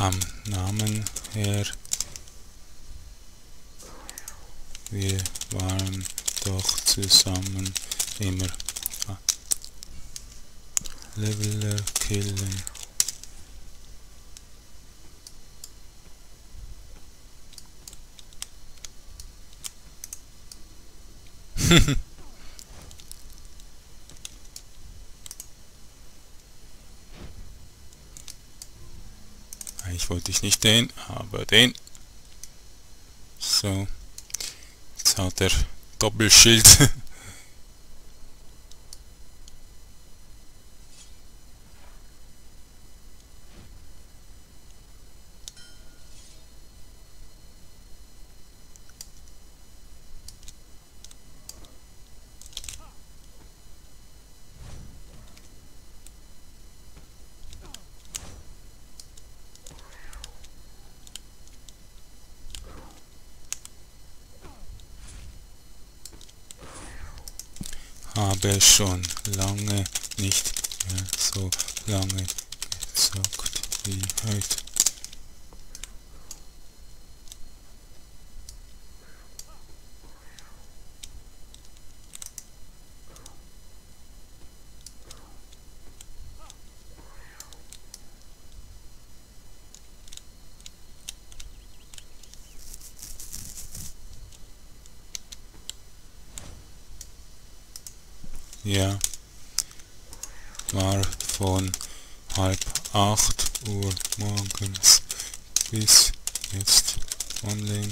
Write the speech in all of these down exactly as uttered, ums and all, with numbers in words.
am Namen her. Wir waren doch zusammen immer Leveler killen. Eigentlich wollte ich nicht den, aber den. So. Jetzt hat er Doppelschild. Habe schon lange nicht mehr so lange gezockt wie heute. Ja, war von halb acht Uhr morgens bis jetzt online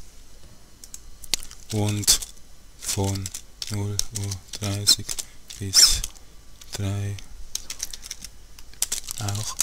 und von null Uhr dreißig bis drei auch.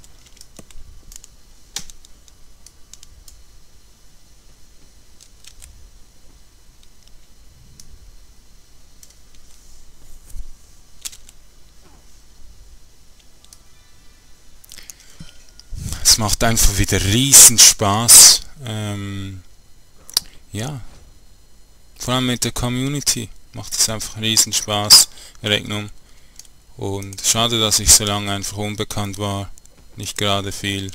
Es macht einfach wieder riesen Spaß. Ähm, ja, vor allem mit der Community macht es einfach riesen Spaß, Regnum. Und schade, dass ich so lange einfach unbekannt war, nicht gerade viel.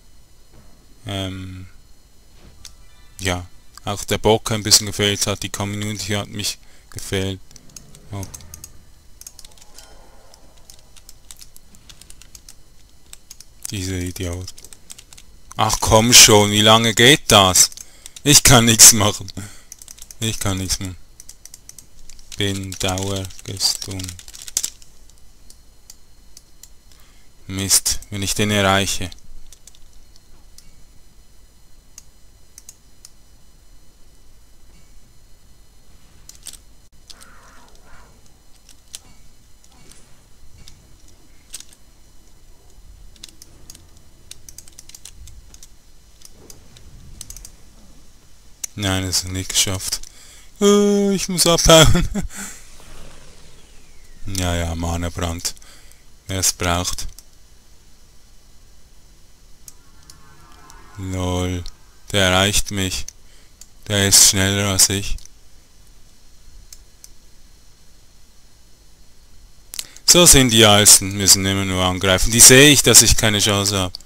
Ähm, ja, auch der Bock ein bisschen gefehlt hat, die Community hat mich gefehlt. Oh. Diese Idiot. Ach komm schon, wie lange geht das? Ich kann nichts machen. Ich kann nichts machen. Bin dauergestunt. Mist, wenn ich den erreiche. Nein, es ist nicht geschafft. Uh, ich muss abhauen. Ja, ja, Mana-Brand. Wer es braucht. Lol. Der erreicht mich. Der ist schneller als ich. So sind die Alsten, müssen immer nur angreifen. Die sehe ich, dass ich keine Chance habe.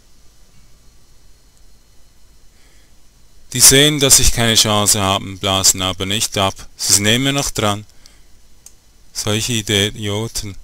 Die sehen, dass ich keine Chance habe, blasen aber nicht ab. Sie sind immer noch dran. Solche Idioten.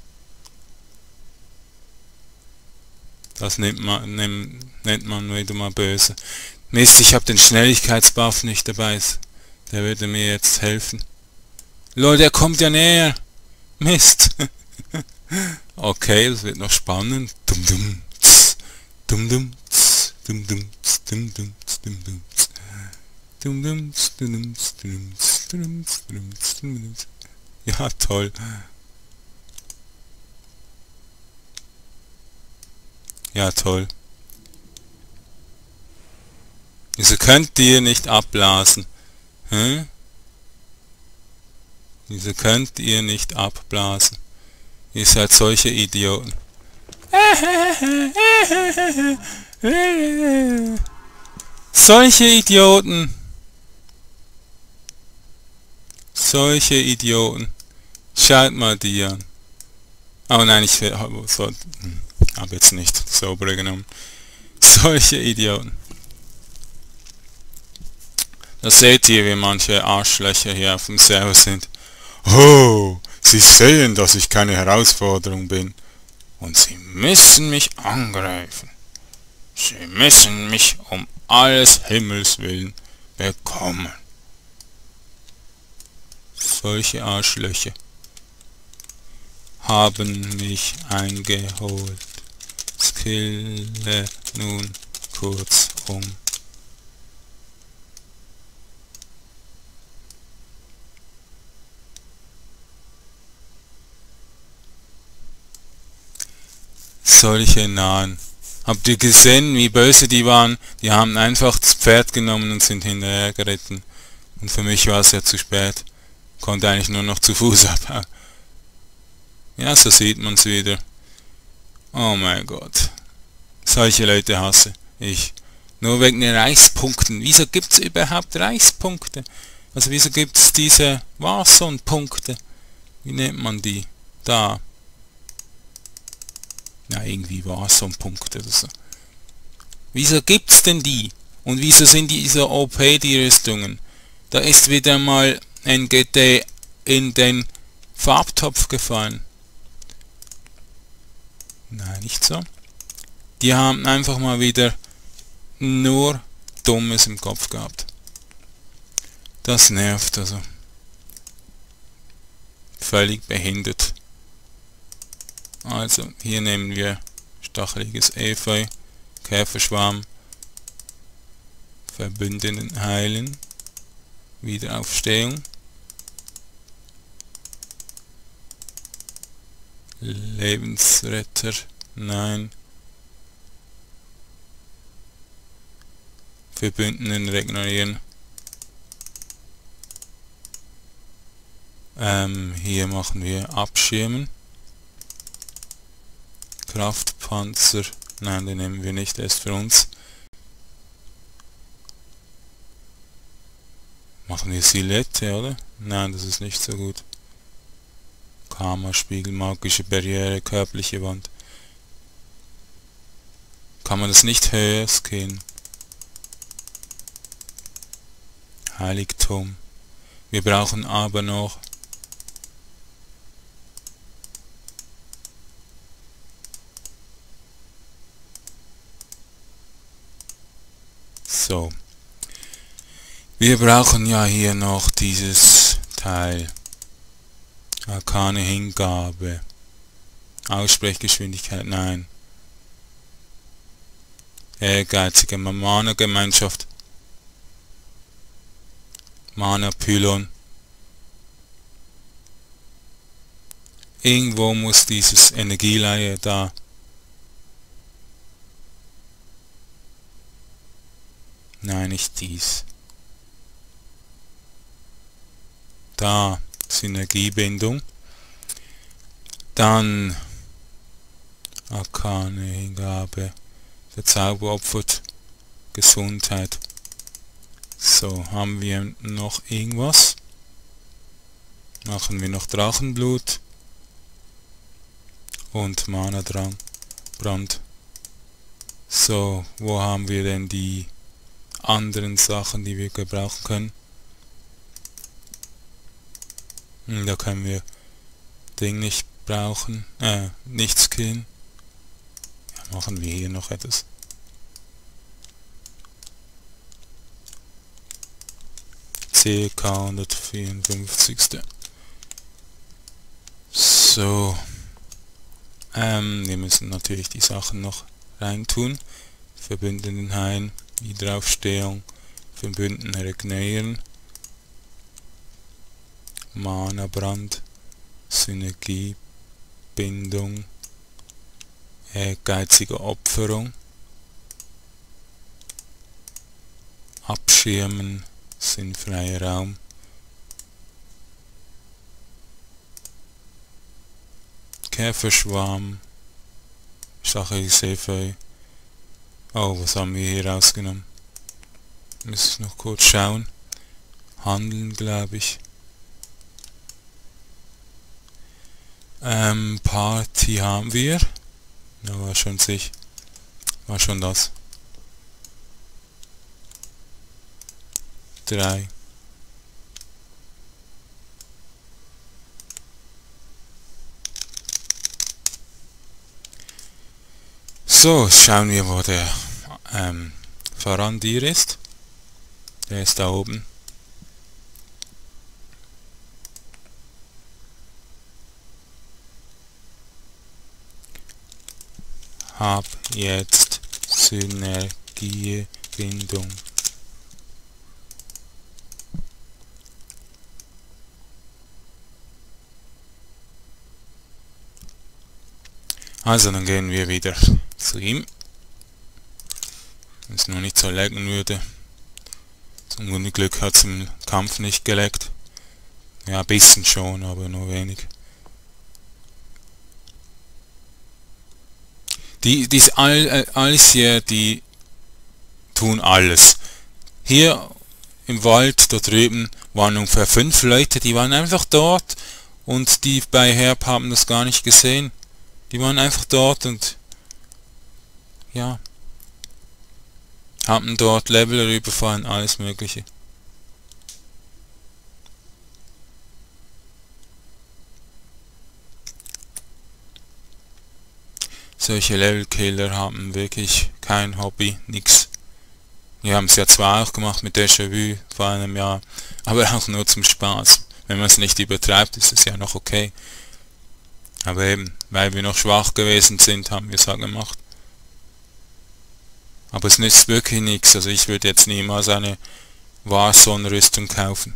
Das nennt man, nennt, nennt man wieder mal böse. Mist, ich habe den Schnelligkeitsbuff nicht dabei. Der würde mir jetzt helfen. Lol, der kommt ja näher. Mist. Okay, das wird noch spannend. Dum dum tss, dum dum tss, dum dum tss, dum dum tss, dum dum tss. Dum dum tss, dum dum tss, dum tss, dum tss, dum tss, dum tss. Ja, toll. Ja, toll. Wieso könnt ihr nicht abblasen? Hä? Wieso könnt ihr nicht abblasen? Ihr seid solche Idioten. Solche Idioten. Solche Idioten. Schaut mal die an. Oh nein, ich habe jetzt nicht sauber genommen. Solche Idioten. Das seht ihr, wie manche Arschlöcher hier auf dem Server sind. Oh, Sie sehen, dass ich keine Herausforderung bin. Und Sie müssen mich angreifen. Sie müssen mich um alles Himmels willen bekommen. Solche Arschlöcher haben mich eingeholt. Skille nun kurz um. Solche Nahen. Habt ihr gesehen, wie böse die waren? Die haben einfach das Pferd genommen und sind hinterher geritten. Und für mich war es ja zu spät. Konnte eigentlich nur noch zu Fuß abhauen. Ja, so sieht man es wieder. Oh mein Gott. Solche Leute hasse ich. Nur wegen den Reichspunkten. Wieso gibt es überhaupt Reichspunkte? Also wieso gibt es diese Warzone-Punkte? Wie nennt man die? Da. Ja, irgendwie Warzone-Punkte oder so. Wieso gibt's denn die? Und wieso sind die so O P, die Rüstungen? Da ist wieder mal N G T in den Farbtopf gefallen. Nein, nicht so. Die haben einfach mal wieder nur Dummes im Kopf gehabt. Das nervt also. Völlig behindert. Also, hier nehmen wir stacheliges Efeu, Käferschwarm, Verbündeten heilen, Wiederaufstehung, Lebensretter, nein, Verbündeten regenerieren, ähm, hier machen wir Abschirmen, Kraftpanzer, nein, den nehmen wir nicht, der ist für uns. Machen wir Silette, oder? Nein, das ist nicht so gut. Karma-Spiegel, magische Barriere, körperliche Wand. Kann man das nicht höher skillen? Heiligtum. Wir brauchen aber noch so. Wir brauchen ja hier noch dieses Teil. Arkane Hingabe. Aussprechgeschwindigkeit, nein. Ehrgeizige Mana-Gemeinschaft. Mana-Pylon. Irgendwo muss dieses Energieleihe da. Nein, nicht dies. Da, Synergiebindung. Dann Arkane Hingabe. Der Zauber opfert Gesundheit. So, haben wir noch irgendwas? Machen wir noch Drachenblut. Und Mana-Drang. Brand. So, wo haben wir denn die anderen Sachen, die wir gebrauchen können? Hm, da können wir Ding nicht brauchen, äh, nicht skillen. Ja, machen wir hier noch etwas. C K hundertvierundfünfzig. So. Ähm, wir müssen natürlich die Sachen noch reintun. Verbündeten heilen, Wiederaufstehung, Verbündeten regenerieren, Mana-Brand, Synergie, Bindung, ehrgeizige Opferung, Abschirmen, sinnfreier Raum, Käferschwarm, stacheliges Efeu. Oh, was haben wir hier rausgenommen? Muss ich noch kurz schauen. Handeln, glaube ich. Ähm, Party haben wir. Ja, war schon sich. War schon das. drei. So, schauen wir, wo der ähm, Farandir ist. Der ist da oben. Hab jetzt Synergiebindung. Also dann gehen wir wieder zu ihm. Wenn es nur nicht so laggen würde. Zum Glück hat es im Kampf nicht geleckt. Ja, ein bisschen schon, aber nur wenig. Die, diese Al, äh, alles hier, die tun alles. Hier im Wald, da drüben, waren ungefähr fünf Leute, die waren einfach dort und die bei Herb haben das gar nicht gesehen. Die waren einfach dort und ja, haben dort Leveler überfahren, alles mögliche. Solche Level-Killer haben wirklich kein Hobby, nix. Wir haben es ja zwar auch gemacht mit Déjà-vu vor einem Jahr, aber auch nur zum Spaß. Wenn man es nicht übertreibt, ist es ja noch okay. Aber eben, weil wir noch schwach gewesen sind, haben wir es auch gemacht. Aber es nützt wirklich nichts, also ich würde jetzt niemals eine Warzone-Rüstung kaufen.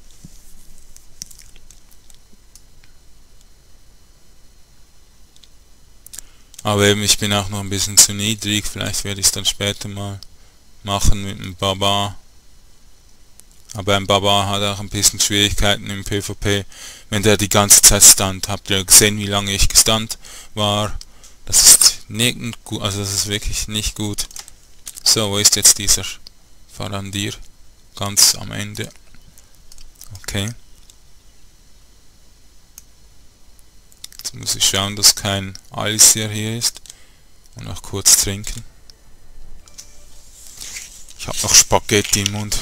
Aber eben, ich bin auch noch ein bisschen zu niedrig, vielleicht werde ich es dann später mal machen mit dem Barbar. Aber ein Barbar hat auch ein bisschen Schwierigkeiten im PvP, wenn der die ganze Zeit stunt. Habt ihr gesehen, wie lange ich gestunt war? Das ist nicht gut, also das ist wirklich nicht gut. So, wo ist jetzt dieser Farandir? Ganz am Ende. Okay. Jetzt muss ich schauen, dass kein Alisier hier ist. Und noch kurz trinken. Ich habe noch Spaghetti im Mund.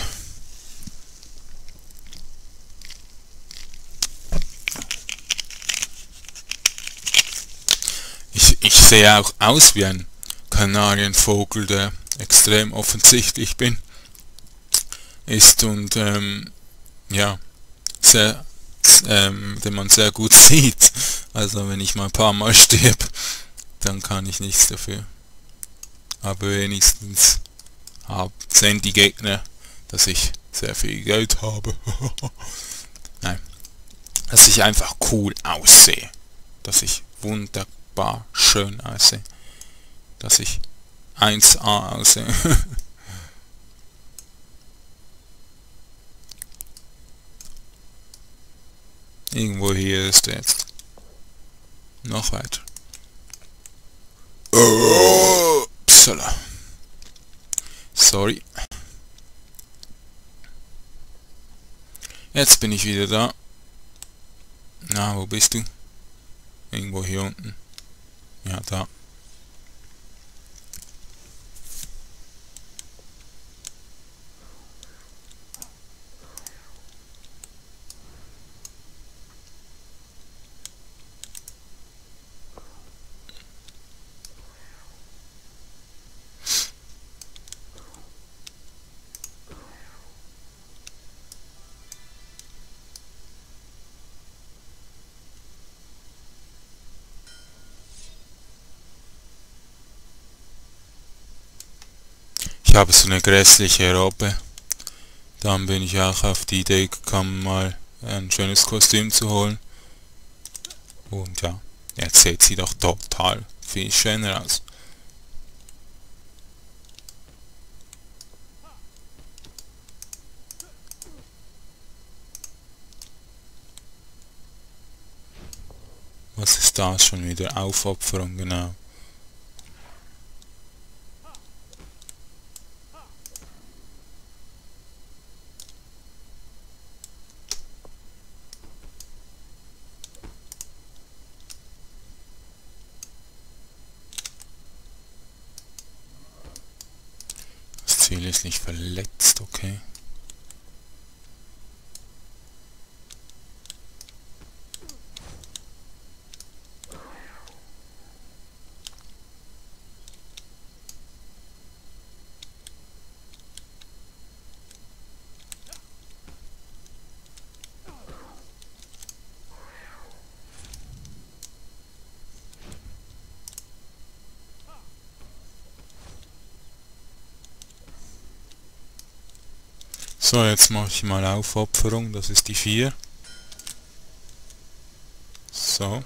Ich, ich sehe auch aus wie ein Kanarienvogel, der extrem offensichtlich bin ist und ähm, ja, sehr, ähm, den man sehr gut sieht. Also wenn ich mal ein paar Mal stirb, dann kann ich nichts dafür. Aber wenigstens hab, sehen die Gegner, dass ich sehr viel Geld habe. Nein, dass ich einfach cool aussehe, dass ich wunderbar schön aussehe, dass ich eins A aussehe. Irgendwo hier ist er jetzt. Noch weiter. Oh, Psala. Sorry. Jetzt bin ich wieder da. Na, wo bist du? Irgendwo hier unten. Ja, da. Ich habe so eine grässliche Robbe. Dann bin ich auch auf die Idee gekommen, mal ein schönes Kostüm zu holen. Und ja, jetzt sieht sie doch total viel schöner aus. Was ist das schon wieder? Aufopferung, genau. Das Ziel ist nicht verletzt, okay. So, jetzt mache ich mal Aufopferung, das ist die vier. So.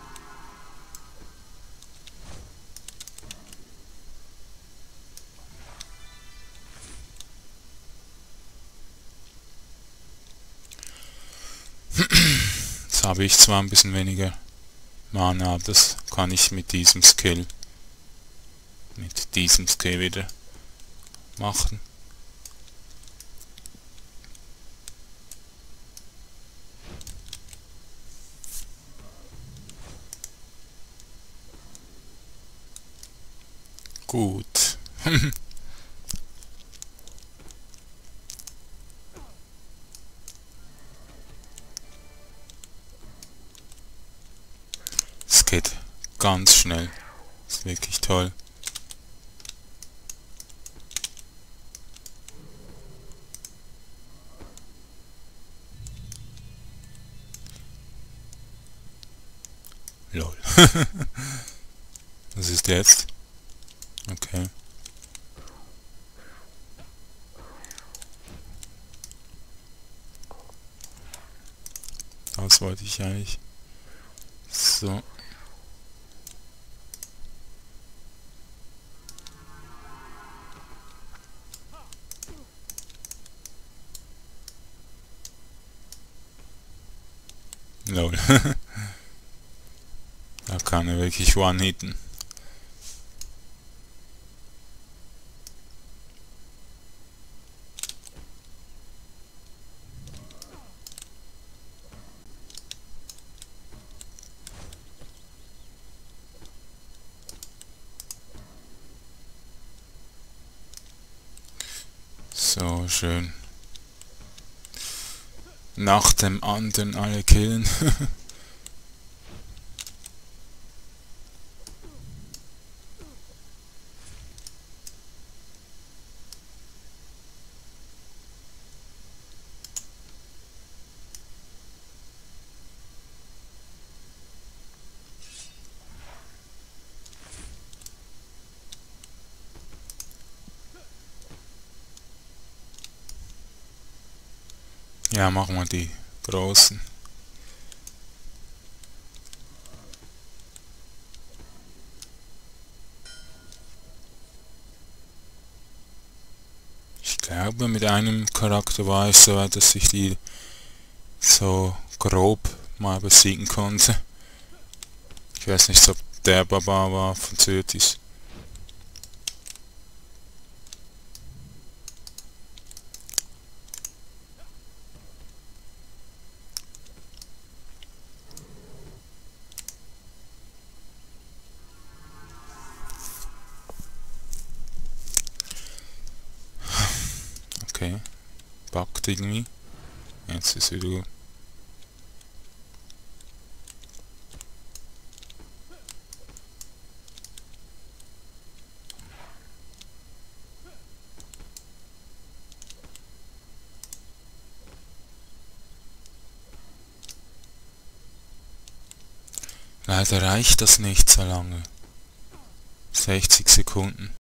Jetzt habe ich zwar ein bisschen weniger Mana, aber das kann ich mit diesem Skill, mit diesem Skill wieder machen. Gut. Es geht ganz schnell. Ist wirklich toll. Lol. Was ist jetzt? Okay. Das wollte ich eigentlich. So. Lol. Da kann er wirklich one-hitten. So, schön. Nach dem anderen alle killen. Ja, machen wir die großen. Ich glaube, mit einem Charakter war es so weit, dass ich die so grob mal besiegen konnte. Ich weiß nicht, ob der Barbar war von Cyrtis. Okay, buggt irgendwie. Jetzt ist wieder gut. Leider reicht das nicht so lange. sechzig Sekunden.